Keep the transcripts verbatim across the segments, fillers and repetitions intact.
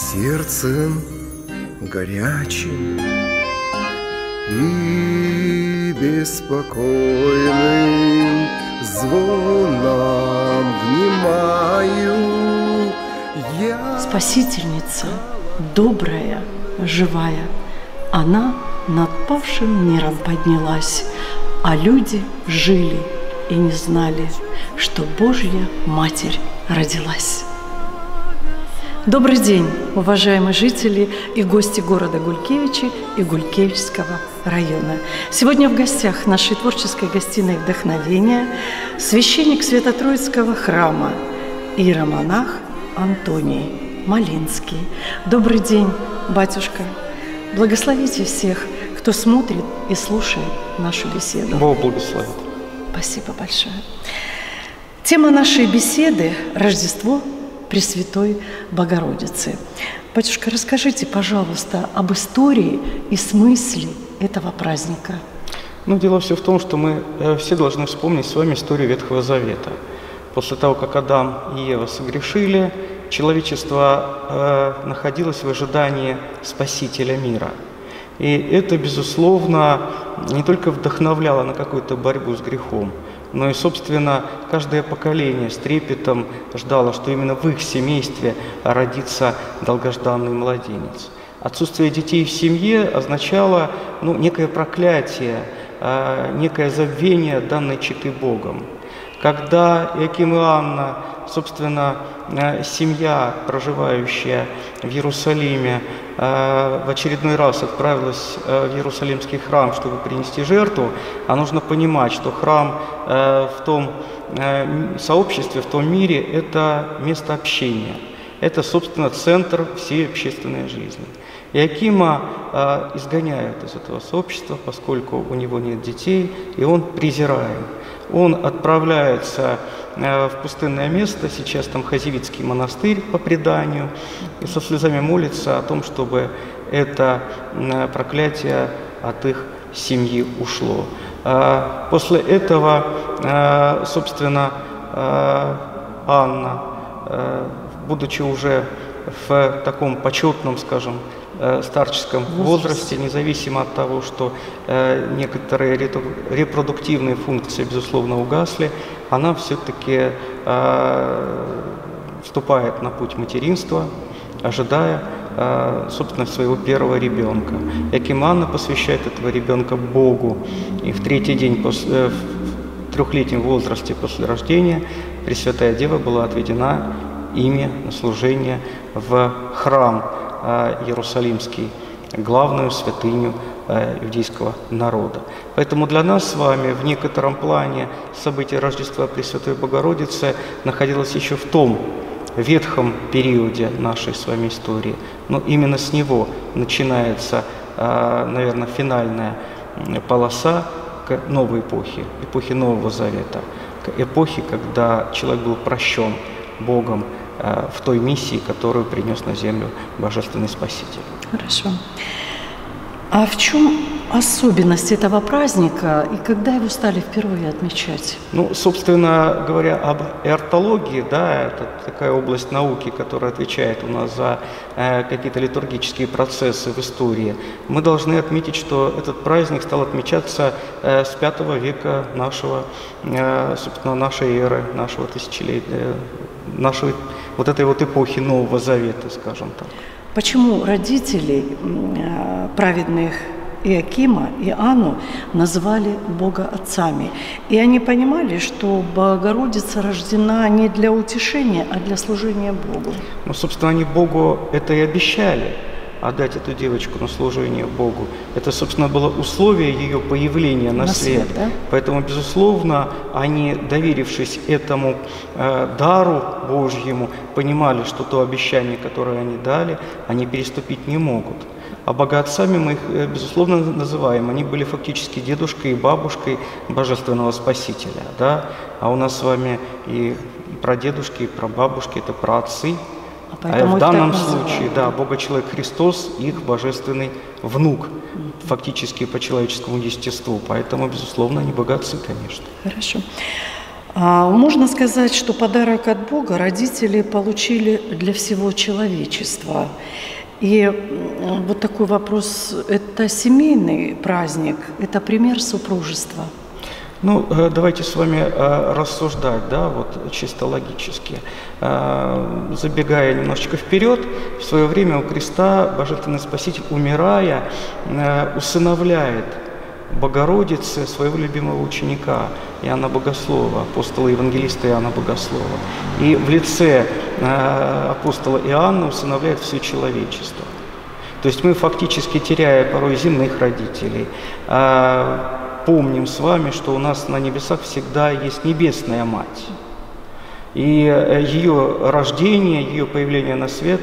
сердцем горячим и беспокойным звоном внимаю я. Спасительница, добрая, живая, она над павшим миром поднялась, а люди жили и не знали, что Божья Матерь родилась. Добрый день, уважаемые жители и гости города Гулькевичи и Гулькевичского района. Сегодня в гостях нашей творческой гостиной «Вдохновение» священник Свято-Троицкого храма, иеромонах Антоний Малинский. Добрый день, батюшка. Благословите всех, кто смотрит и слушает нашу беседу. Бог благословит. Спасибо большое. Тема нашей беседы – Рождество Пресвятой Богородицы. Батюшка, расскажите, пожалуйста, об истории и смысле этого праздника. Ну, дело все в том, что мы все должны вспомнить с вами историю Ветхого Завета. После того, как Адам и Ева согрешили, человечество э, находилось в ожидании Спасителя мира. И это, безусловно, не только вдохновляло на какую-то борьбу с грехом, но и, собственно, каждое поколение с трепетом ждало, что именно в их семействе родится долгожданный младенец. Отсутствие детей в семье означало ну, некое проклятие, некое забвение данной четы Богом. Когда Иаким и Анна, собственно, семья, проживающая в Иерусалиме, в очередной раз отправилась в Иерусалимский храм, чтобы принести жертву, а нужно понимать, что храм в том сообществе, в том мире – это место общения. Это, собственно, центр всей общественной жизни. Иакима изгоняют из этого сообщества, поскольку у него нет детей, и он презираем. Он отправляется в пустынное место, сейчас там Хазевитский монастырь по преданию, и со слезами молится о том, чтобы это проклятие от их семьи ушло. После этого, собственно, Анна, будучи уже в таком почетном, скажем, старческом возрасте, независимо от того, что э, некоторые репродуктивные функции, безусловно, угасли, она все-таки э, вступает на путь материнства, ожидая, э, собственно, своего первого ребенка. Иаким и Анна посвящает этого ребенка Богу, и в третий день, после, э, в трехлетнем возрасте после рождения, Пресвятая Дева была отведена ими на служение в храм Иерусалимский, главную святыню иудейского народа. Поэтому для нас с вами в некотором плане событие Рождества Пресвятой Богородицы находилось еще в том ветхом периоде нашей с вами истории. Но именно с него начинается, наверное, финальная полоса к новой эпохе, эпохе Нового Завета, к эпохе, когда человек был прощен Богом в той миссии, которую принес на землю Божественный Спаситель. Хорошо. А в чем особенность этого праздника и когда его стали впервые отмечать? Ну, собственно говоря, об эортологии, да, это такая область науки, которая отвечает у нас за э, какие-то литургические процессы в истории. Мы должны отметить, что этот праздник стал отмечаться э, с пятого века нашего, э, собственно, нашей эры, нашего тысячелетия, нашей вот этой вот эпохи Нового Завета, скажем так. Почему родители праведных Иакима и Анну назвали Бога отцами? И они понимали, что Богородица рождена не для утешения, а для служения Богу. Ну, собственно, они Богу это и обещали, отдать эту девочку на служение Богу. Это, собственно, было условие ее появления на, на свет. свет да? Поэтому, безусловно, они, доверившись этому э, дару Божьему, понимали, что то обещание, которое они дали, они переступить не могут. А богоотцами мы их, безусловно, называем. Они были фактически дедушкой и бабушкой Божественного Спасителя. Да? А у нас с вами и прадедушки, и прабабушки – это праотцы. А, а в данном случае, да, Бога-человек Христос, их божественный внук, фактически по человеческому естеству. Поэтому, безусловно, они богатцы, конечно. Хорошо. А, Можно сказать, что подарок от Бога родители получили для всего человечества. И м, вот такой вопрос, это семейный праздник, это пример супружества. Ну, э, давайте с вами э, рассуждать, да, вот чисто логически. Э, Забегая немножечко вперед, в свое время у креста Божественный Спаситель, умирая, э, усыновляет Богородицы своего любимого ученика Иоанна Богослова, апостола евангелиста Иоанна Богослова. И в лице э, апостола Иоанна усыновляет все человечество. То есть мы фактически, теряя порой земных родителей, э, помним с вами, что у нас на небесах всегда есть небесная Мать. И ее рождение, ее появление на свет,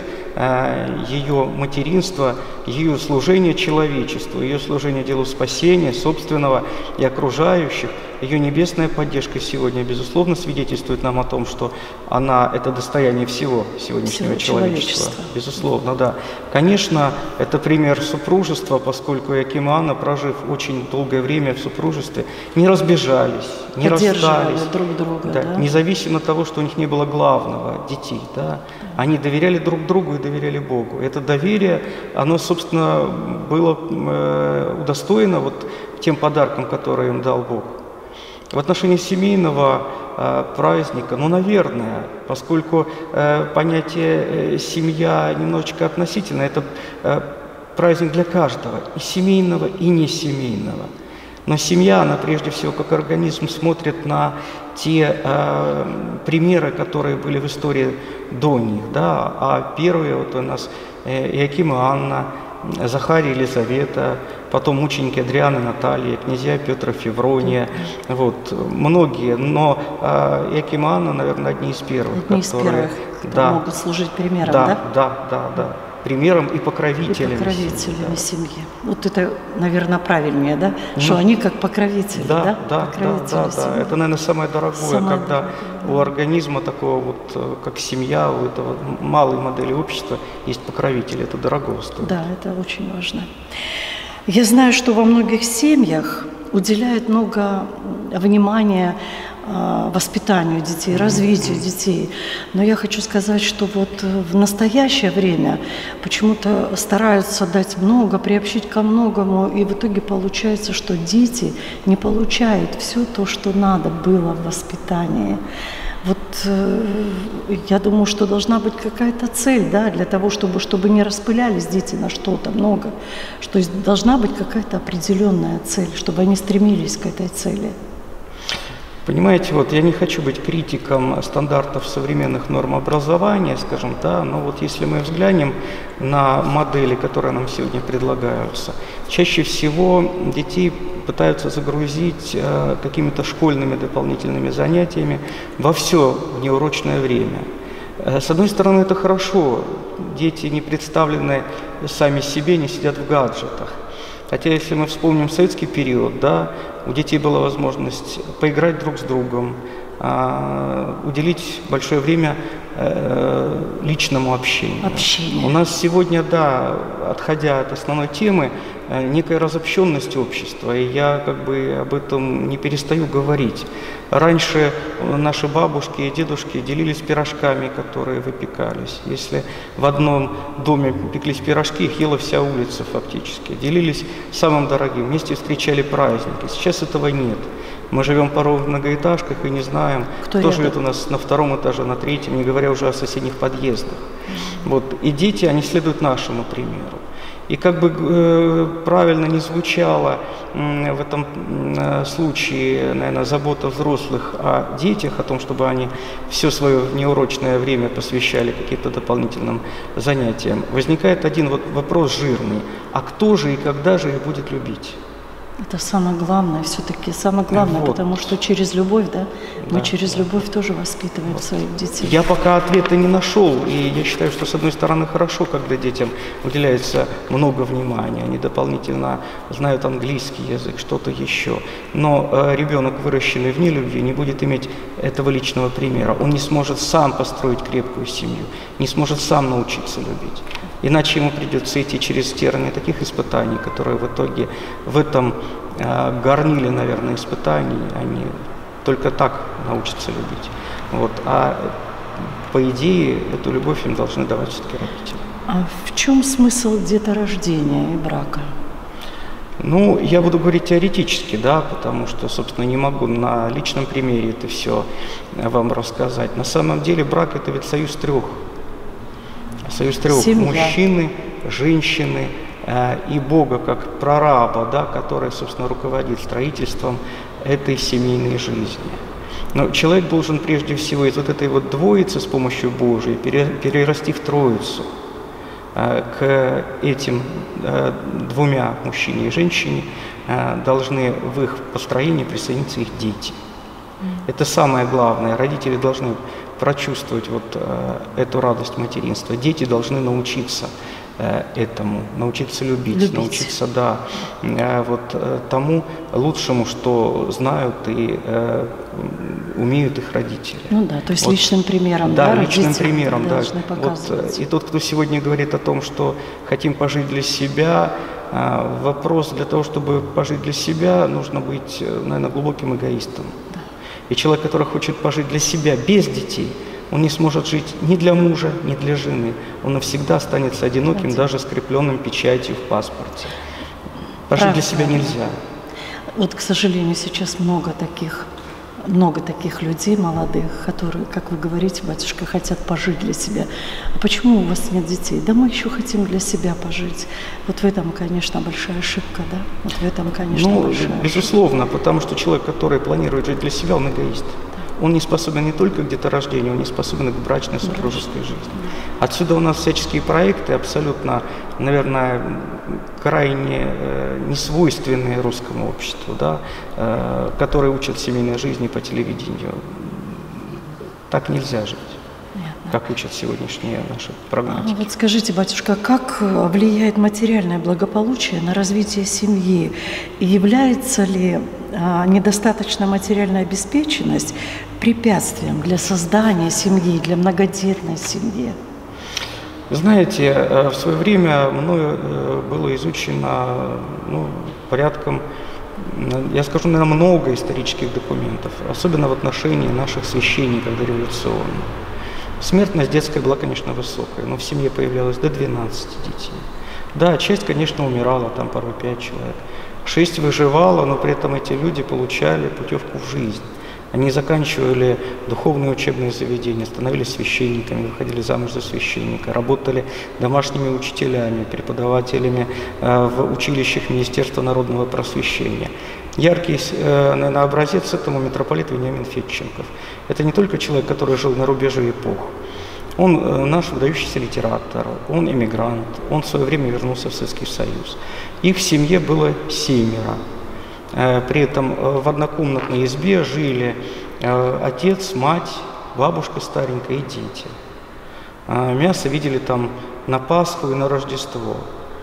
ее материнство, ее служение человечеству, ее служение делу спасения собственного и окружающих, ее небесная поддержка сегодня, безусловно, свидетельствует нам о том, что она – это достояние всего сегодняшнего Всего человечества. человечества. Безусловно, да. Конечно, это пример супружества, поскольку Иоаким и Анна, прожив очень долгое время в супружестве, не разбежались, не Поддерживали расстались. друг друга, Да, да? независимо от того, что у них не было главного – детей. Да? Они доверяли друг другу и доверяли Богу. Это доверие, оно, собственно, было э, удостоено вот тем подарком, который им дал Бог. В отношении семейного э, праздника, ну, наверное, поскольку э, понятие э, «семья» немножечко относительно, это э, праздник для каждого, и семейного, и несемейного. Но семья, она прежде всего как организм смотрит на те э, примеры, которые были в истории до них. Да? А первые вот у нас э, Иоаким и Анна, Захарий и Елизавета, потом мученики Адриан и Наталья, князья Петр и Феврония, вот, многие. Но э, Иоаким и Анна, наверное, одни из первых, Одни из которые первых, кто да, могут служить примером, да, да? да, да, да, примером и И покровителями. покровителями семьи, семьи. Вот это, наверное, правильнее, да? Что они как покровители, да, да? да, да, Покровители да, да. семьи. Это, наверное, самое дорогое, Самое когда дорогое, да. у организма такого вот, э, как семья, у этого малой модели общества есть покровитель. Это дорого стоит. Да, это очень важно. Я знаю, что во многих семьях уделяют много внимания э, воспитанию детей, развитию детей. Но я хочу сказать, что вот в настоящее время почему-то стараются дать много, приобщить ко многому, и в итоге получается, что дети не получают все то, что надо было в воспитании. Вот э, я думаю, что должна быть какая-то цель, да, для того, чтобы, чтобы не распылялись дети на что-то много, что есть- должна быть какая-то определенная цель, чтобы они стремились к этой цели. Понимаете, вот я не хочу быть критиком стандартов современных норм образования, скажем, да, но вот если мы взглянем на модели, которые нам сегодня предлагаются, чаще всего детей пытаются загрузить э, какими-то школьными дополнительными занятиями во все внеурочное время. Э, С одной стороны, это хорошо, дети не представлены сами себе, не сидят в гаджетах. Хотя, если мы вспомним советский период, да, у детей была возможность поиграть друг с другом, а, уделить большое время э, личному общению. Общение. У нас сегодня, да, отходя от основной темы, э, некая разобщенность общества, и я как бы об этом не перестаю говорить. Раньше наши бабушки и дедушки делились пирожками, которые выпекались. Если в одном доме пеклись пирожки, их ела вся улица фактически. Делились самым дорогим, вместе встречали праздники. Сейчас этого нет. Мы живем порой в многоэтажках и не знаем, Кто кто, рядом. живет у нас на втором этаже, на третьем, не говоря уже о соседних подъездах. Вот. И дети, они следуют нашему примеру. И как бы э, правильно не звучало м, в этом м, случае, наверное, забота взрослых о детях, о том, чтобы они все свое неурочное время посвящали каким-то дополнительным занятиям, возникает один вот вопрос жирный. А кто же и когда же их будет любить? Это самое главное, все-таки самое главное, Вот. потому что через любовь, да, мы Да, через да. любовь тоже воспитываем своих детей. Я пока ответа не нашел, и я считаю, что, с одной стороны, хорошо, когда детям уделяется много внимания, они дополнительно знают английский язык, что-то еще. Но э, ребенок, выращенный вне любви, не будет иметь этого личного примера. Он не сможет сам построить крепкую семью, не сможет сам научиться любить. Иначе ему придется идти через тернии таких испытаний, которые в итоге в этом э, горниле, наверное, испытаний, они Только так научатся любить. Вот. А по идее эту любовь им должны давать все-таки родители. А в чем смысл деторождения и брака? Ну, я буду говорить теоретически, да, потому что, собственно, не могу на личном примере это все вам рассказать. На самом деле брак – это ведь союз трех. Союз трех – мужчины, женщины э, и Бога как прораба, да, который, собственно, руководит строительством этой семейной жизни. Но человек должен прежде всего из вот этой вот двоицы с помощью Божией перерасти в троицу. К этим двумя, мужчине и женщине, должны в их построении присоединиться их дети. Это самое главное. Родители должны прочувствовать вот эту радость материнства. Дети должны научиться этому, научиться любить, любить. научиться, да, вот тому лучшему, что знают и э, умеют их родители. Ну да, то есть вот, личным примером, да, да, личным примером, да. Вот, и тот, кто сегодня говорит о том, что хотим пожить для себя, э, вопрос для того, чтобы пожить для себя, нужно быть, наверное, глубоким эгоистом. Да. И человек, который хочет пожить для себя без детей, он не сможет жить ни для мужа, ни для жены. Он навсегда останется одиноким, Знаете. даже скрепленным печатью в паспорте. Пожить Правда. для себя нельзя. Вот, к сожалению, сейчас много таких, много таких людей молодых, которые, как вы говорите, батюшка, хотят пожить для себя. А почему у вас нет детей? Да мы еще хотим для себя пожить. Вот в этом, конечно, большая ошибка, да? Вот в этом, конечно, ну, большая безусловно, ошибка. Потому что человек, который планирует жить для себя, он эгоист. Он не способен не только к деторождению, он не способен к брачной супружеской жизни. Отсюда у нас всяческие проекты абсолютно, наверное, крайне э, несвойственные русскому обществу, да, э, которые учат семейной жизни по телевидению. Так нельзя жить, Понятно. как учат сегодняшние наши прагматики. А вот скажите, батюшка, как влияет материальное благополучие на развитие семьи? И является ли а, недостаточная материальная обеспеченность препятствием для создания семьи, для многодетной семьи? Знаете, в свое время мною было изучено ну, порядком, я скажу, наверное, много исторических документов, особенно в отношении наших священников дореволюционных. Смертность детская была, конечно, высокая, но в семье появлялось до двенадцати детей. Да, часть, конечно, умирала, там порой пять человек. Шесть выживало, но при этом эти люди получали путевку в жизнь. Они заканчивали духовные учебные заведения, становились священниками, выходили замуж за священника, работали домашними учителями, преподавателями э, в училищах Министерства народного просвещения. Яркий, э, наверное, образец этому митрополит Вениамин Федченков. Это не только человек, который жил на рубеже эпох. Он э, наш выдающийся литератор, он эмигрант, он в свое время вернулся в Советский Союз. Их в семье было семеро. При этом в однокомнатной избе жили отец, мать, бабушка старенькая и дети. Мясо видели там на Пасху и на Рождество.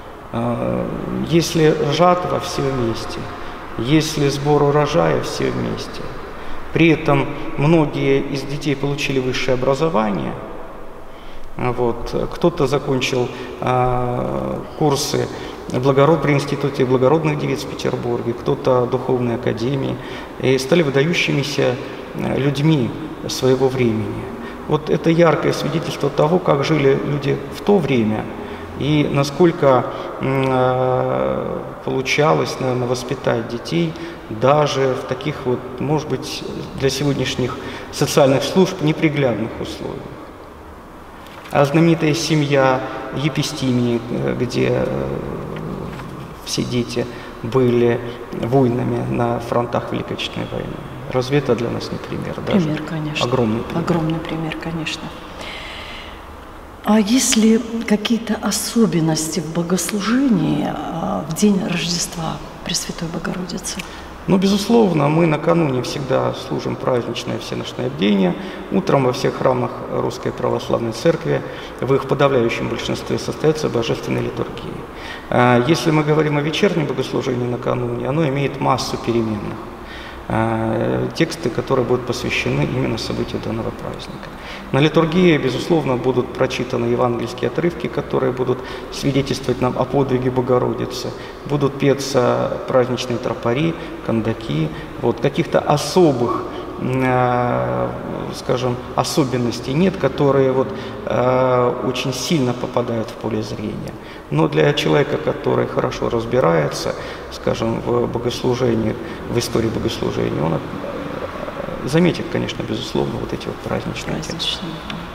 Если жатва, все вместе. Если сбор урожая, все вместе. При этом многие из детей получили высшее образование. Вот. Кто-то закончил курсы благород, при Институте благородных девиц в Петербурге, кто-то духовной академии, и стали выдающимися людьми своего времени. Вот это яркое свидетельство того, как жили люди в то время, и насколько э, получалось, наверное, воспитать детей даже в таких вот, может быть, для сегодняшних социальных служб неприглядных условиях. А знаменитая семья Епистимии, где все дети были воинами на фронтах Великой Отечественной войны. Разве это для нас не пример? Пример, даже? конечно. Огромный пример. Огромный пример, конечно. А есть ли какие-то особенности в богослужении в день Рождества Пресвятой Богородицы? Ну, безусловно, мы накануне всегда служим праздничное всеночное бдение. Утром во всех храмах Русской Православной Церкви в их подавляющем большинстве состоятся божественные литургии. Если мы говорим о вечернем богослужении накануне, оно имеет массу переменных. Тексты, которые будут посвящены именно событию данного праздника. На литургии, безусловно, будут прочитаны евангельские отрывки, которые будут свидетельствовать нам о подвиге Богородицы. Будут петься праздничные тропари, кандаки. Вот. Каких-то особых э, скажем, особенностей нет, которые вот, э, очень сильно попадают в поле зрения. Но для человека, который хорошо разбирается, скажем, в богослужении, в истории богослужения, он э, заметит, конечно, безусловно, вот эти вот праздничные Праздничные.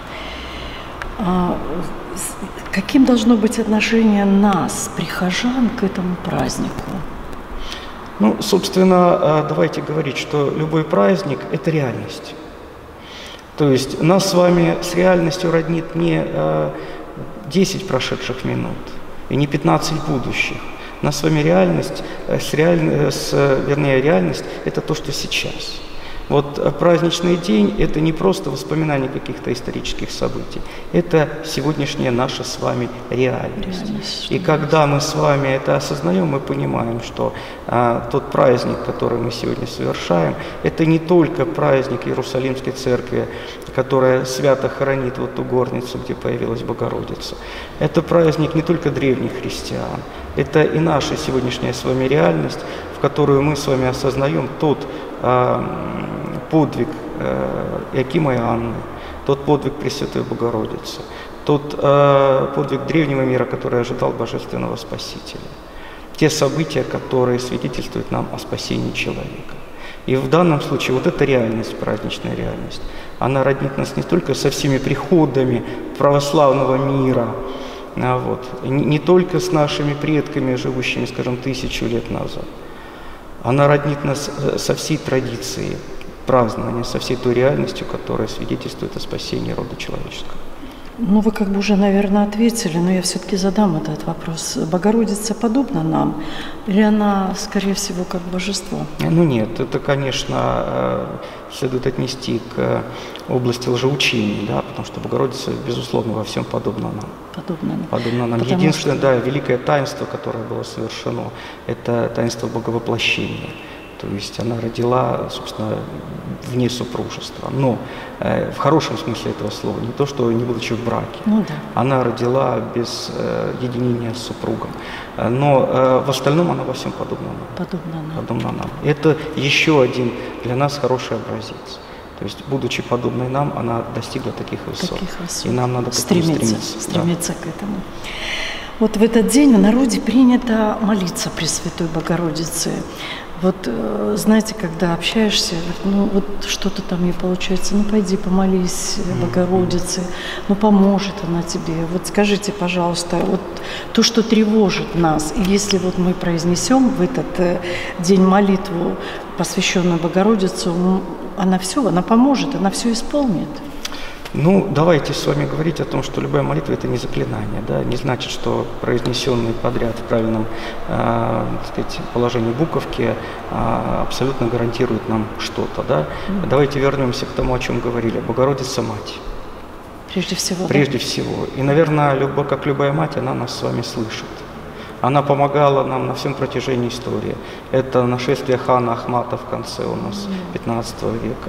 А каким должно быть отношение нас, прихожан, к этому празднику? Ну, собственно, давайте говорить, что любой праздник – это реальность. То есть нас с вами с реальностью роднит не десять прошедших минут и не пятнадцать будущих. Нас с вами реальность, с реаль... с, вернее, реальность – это то, что сейчас. Вот праздничный день – это не просто воспоминание каких-то исторических событий, это сегодняшняя наша с вами реальность. реальность и когда мы с вами это осознаем, мы понимаем, что а, тот праздник, который мы сегодня совершаем, это не только праздник Иерусалимской церкви, которая свято хранит вот ту горницу, где появилась Богородица. Это праздник не только древних христиан, это и наша сегодняшняя с вами реальность, в которую мы с вами осознаем тот подвиг Иакима и Анны, тот подвиг Пресвятой Богородицы, тот э, подвиг древнего мира, который ожидал Божественного Спасителя, те события, которые свидетельствуют нам о спасении человека. И в данном случае вот эта реальность, праздничная реальность, она роднит нас не только со всеми приходами православного мира, а вот, не, не только с нашими предками, живущими, скажем, тысячу лет назад. Она роднит нас со всей традицией празднования, со всей той реальностью, которая свидетельствует о спасении рода человеческого. Ну, вы как бы уже, наверное, ответили, но я все-таки задам этот вопрос. Богородица подобна нам или она, скорее всего, как божество? Ну нет, это, конечно, следует отнести к области лжеучений, да, потому что Богородица, безусловно, во всем подобна нам. Подобно нам. Подобно нам. Потому Единственное, что... да, великое таинство, которое было совершено, это таинство Боговоплощения. То есть она родила, собственно, вне супружества. Но э, в хорошем смысле этого слова, не то, что не будучи в браке. Ну, да. Она родила без э, единения с супругом. Но э, в остальном она во всем подобна нам. Подобно нам. Подобна нам. Это еще один для нас хороший образец. То есть, будучи подобной нам, она достигла таких высот. Таких высот. И нам надо стремиться, стремиться. стремиться да. к этому. Вот в этот день в народе принято молиться Пресвятой Богородице. Вот, знаете, когда общаешься, ну вот что-то там не получается, ну пойди помолись Богородице, ну поможет она тебе. Вот скажите, пожалуйста, вот то, что тревожит нас, и если вот мы произнесем в этот день молитву, посвященную Богородицу, она все, она поможет, она все исполнит. Ну, давайте с вами говорить о том, что любая молитва – это не заклинание, да, не значит, что произнесенные подряд в правильном, э, так сказать, положении буковки э, абсолютно гарантируют нам что-то, да. Mm-hmm. Давайте вернемся к тому, о чем говорили. Богородица – Мать. Прежде всего. Прежде да? всего. И, наверное, любо, как любая мать, она нас с вами слышит. Она помогала нам на всем протяжении истории. Это нашествие хана Ахмата в конце у нас пятнадцатого века.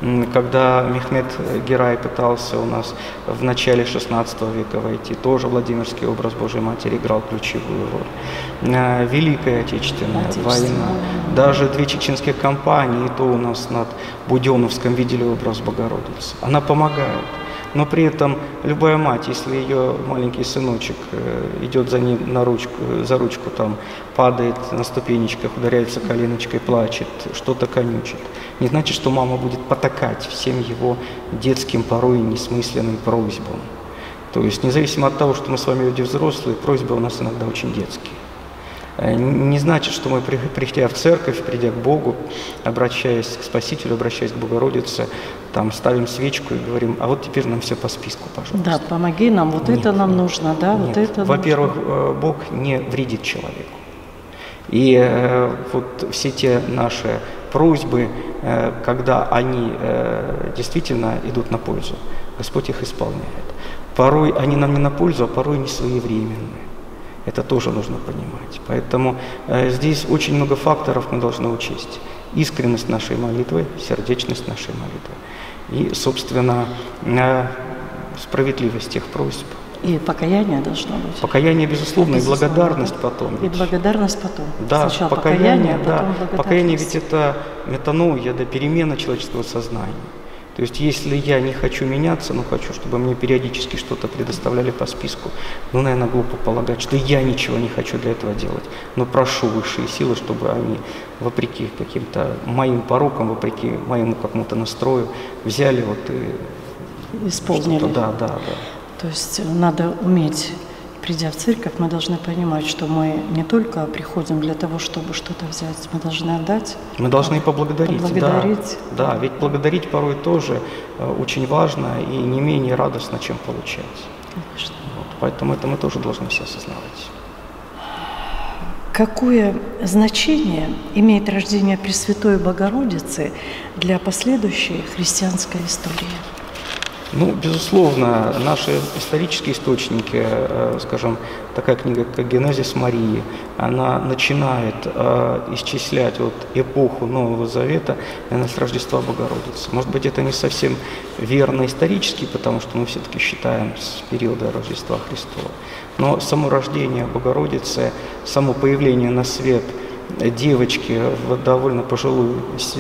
Когда Мехмед Герай пытался у нас в начале шестнадцатого века войти, тоже Владимирский образ Божьей Матери играл ключевую роль. Великая Отечественная, Отечественная война. Даже две чеченские кампании, и то у нас над Буденновском видели образ Богородицы. Она помогает. Но при этом любая мать, если ее маленький сыночек идет за ней на ручку, за ручку, там, падает на ступенечках, ударяется коленочкой, плачет, что-то конючит, не значит, что мама будет потакать всем его детским, порой несмысленным просьбам. То есть, независимо от того, что мы с вами люди взрослые, просьбы у нас иногда очень детские. Не значит, что мы, придя в церковь, придя к Богу, обращаясь к Спасителю, обращаясь к Богородице, там ставим свечку и говорим, а вот теперь нам все по списку, пожалуйста. Да, помоги нам, вот Нет. это нам нужно, да, Нет. вот это Во-первых, нужно. Бог не вредит человеку. И э, вот все те наши просьбы, э, когда они э, действительно идут на пользу, Господь их исполняет. Порой они нам не на пользу, а порой не своевременные. Это тоже нужно понимать. Поэтому э, здесь очень много факторов мы должны учесть. Искренность нашей молитвы, сердечность нашей молитвы. И, собственно, э, справедливость тех просьб, И покаяние должно быть. Покаяние, безусловно, Безусловно, и благодарность да. потом. И благодарность потом. Да, Сначала покаяние, покаяние, а потом да. благодарность. Покаяние ведь это метаноия, да, перемена человеческого сознания. То есть, если я не хочу меняться, но хочу, чтобы мне периодически что-то предоставляли по списку, ну, наверное, глупо полагать, что я ничего не хочу для этого делать. Но прошу высшие силы, чтобы они, вопреки каким-то моим порокам, вопреки моему какому-то настрою, взяли вот и исполнили. что-то, да, да, да. То есть надо уметь, придя в церковь, мы должны понимать, что мы не только приходим для того, чтобы что-то взять, мы должны отдать. Мы должны поблагодарить. Поблагодарить. Да, да, ведь благодарить порой тоже э, очень важно и не менее радостно, чем получать. Конечно. Вот, поэтому это мы тоже должны все осознавать. Какое значение имеет рождение Пресвятой Богородицы для последующей христианской истории? Ну, безусловно, наши исторические источники, э, скажем, такая книга, как «Генезис Марии», она начинает э, исчислять вот эпоху Нового Завета именно с Рождества Богородицы. Может быть, это не совсем верно исторически, потому что мы все-таки считаем с периода Рождества Христова. Но само рождение Богородицы, само появление на свет девочки в довольно пожилую,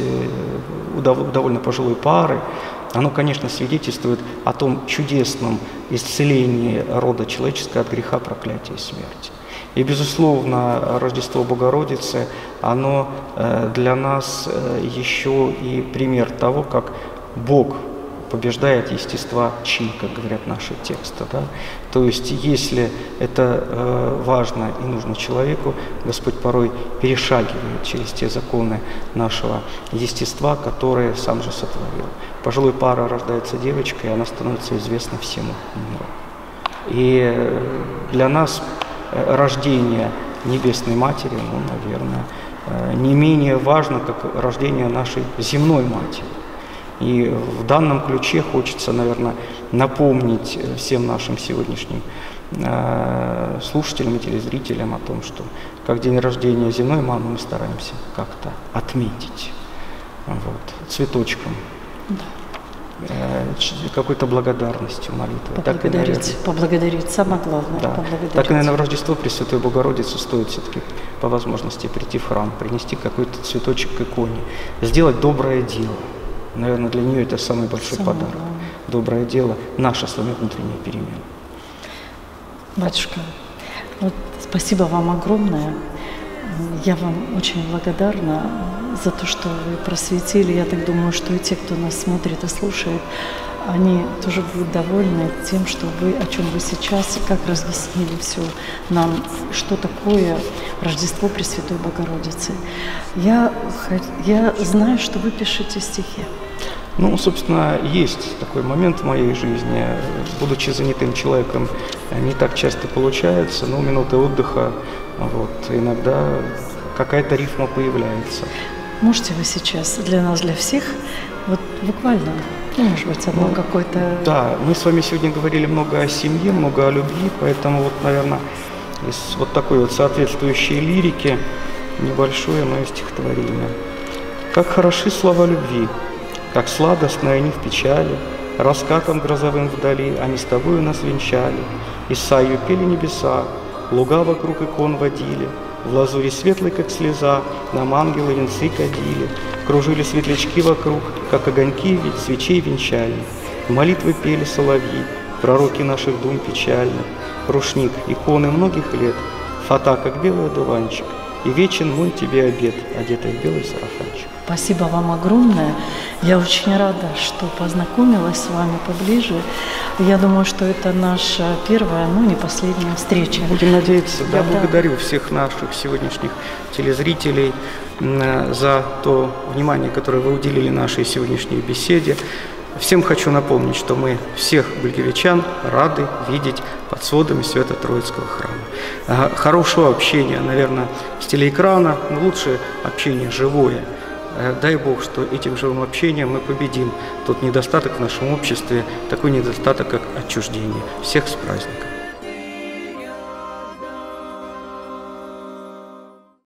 у довольно пожилой пары, оно, конечно, свидетельствует о том чудесном исцелении рода человеческого от греха, проклятия и смерти. И, безусловно, Рождество Богородицы, оно для нас еще и пример того, как Бог побеждает естества чи, как говорят наши тексты. Да? То есть, если это э, важно и нужно человеку, Господь порой перешагивает через те законы нашего естества, которые сам же сотворил. Пожилой пара рождается девочка, и она становится известна всему миру. И для нас рождение Небесной Матери, ну, наверное, не менее важно, как рождение нашей земной Матери. И в данном ключе хочется, наверное, напомнить всем нашим сегодняшним э, слушателям и телезрителям о том, что как день рождения земной мамы мы стараемся как-то отметить вот, цветочком, да. э, какой-то благодарностью, молитвой. Поблагодарить, Так и, наверное, поблагодарить, самое главное, да. поблагодарить. Так и, наверное, в Рождество Пресвятой Богородицы стоит все-таки по возможности прийти в храм, принести какой-то цветочек к иконе, сделать доброе дело. Наверное, для нее это самый большой Самое подарок. главное. Доброе дело, наша с вами внутренняя перемена. Батюшка, вот спасибо вам огромное. Я вам очень благодарна за то, что вы просветили. Я так думаю, что и те, кто нас смотрит и слушает, они тоже будут довольны тем, что вы, о чем вы сейчас, как разъяснили все нам, что такое Рождество Пресвятой Богородицы. Я, я знаю, что вы пишете стихи. Ну, собственно, есть такой момент в моей жизни. Будучи занятым человеком, не так часто получается, но минуты отдыха, вот, иногда какая-то рифма появляется. Можете вы сейчас для нас, для всех, вот буквально, ну, может быть, одно ну, какое-то... Да, мы с вами сегодня говорили много о семье, много о любви, поэтому вот, наверное, из вот такой вот соответствующей лирики небольшое мое стихотворение. Как хороши слова любви, как сладостно они в печали, раскатом грозовым вдали они с тобою нас венчали. Исаию пели небеса, луга вокруг икон водили, в лазуре светлой, как слеза, нам ангелы венцы кадили, кружили светлячки вокруг, как огоньки ведь свечей венчальных. Молитвы пели соловьи, пророки наших дум печальных, рушник иконы многих лет, фата, как белый одуванчик, и вечен мой тебе обед, одетый в белый сарафанчик. Спасибо вам огромное. Я очень рада, что познакомилась с вами поближе. Я думаю, что это наша первая, ну не последняя встреча. Будем надеяться. Я да, благодарю всех наших сегодняшних телезрителей за то внимание, которое вы уделили нашей сегодняшней беседе. Всем хочу напомнить, что мы всех бельгиевичан рады видеть под сводами Свято-Троицкого храма. Хорошего общения, наверное, с телеэкрана, но лучше общение живое. Дай Бог, что этим живым общением мы победим тот недостаток в нашем обществе, такой недостаток, как отчуждение. Всех с праздником!